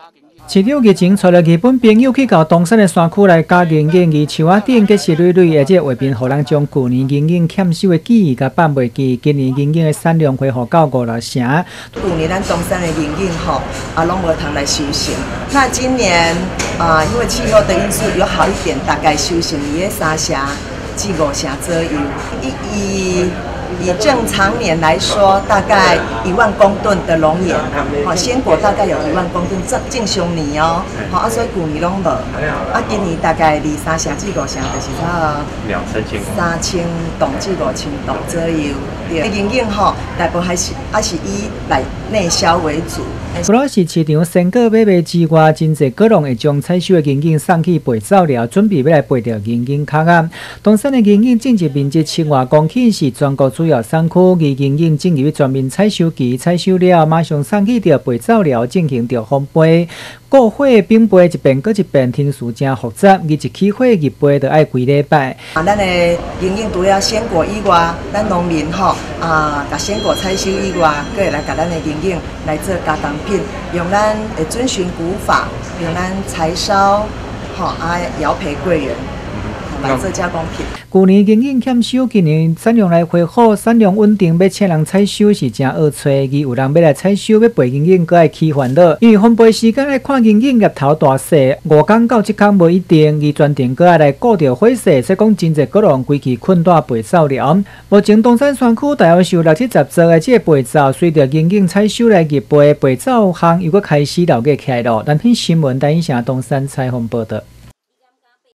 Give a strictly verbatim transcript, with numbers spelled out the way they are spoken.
市场疫情，找了日本朋友去到东山的山区来加营业，而树仔顶结实累累，而且画面互人将去年营业欠收的记忆甲放袂记。今年营业的产量恢复到五六成。 去年咱东山的营业吼啊，拢无通来修行。那今年啊、呃，因为气候的因素有好一点，大概修行也三成至五成左右。以以以正常年来说，大概一万公吨的龙眼，好鲜果大概有一万公吨，正正常年哦，好啊，所以去年拢无，啊，今年大概二三成至五成，就是差两三千， 三千吨至五千吨左右。对，营业吼，大部还是还是以来内销为主。 除了是市场鲜果买卖之外，真侪果农会将采收的银杏送去焙走了，准备要来焙掉银杏壳啊。东山的银杏种植面积千外公顷，是全国主要产区。而银杏进入专门采收期，采收了马上送去掉焙走了，进行着烘焙。过火并焙一遍，搁一遍，程序真复杂。而一起火入焙就要几礼拜。 啊，咱的银杏除了鲜果以外，咱农民吼啊，甲鲜果采收以外，搁会来甲咱的银杏来做加工品，用咱会遵循古法，用咱柴烧，吼啊窑焙桂圆。来做加工品。 去年银杏欠收，今年产量来恢复，产量稳定，要请人采收是真好找。而有人要来采收，要焙银杏，搁爱起烦恼，因为烘焙时间来看银杏叶头大细，五工到七工无一定，而专程搁爱来顾着火势，所以讲真侪果农规期困大焙走了。目前东山山区大约是有六七十座的这个焙走，随着银杏采收来入焙，焙走行又搁开始了个起来咯。咱听新闻台影城东山采访报道。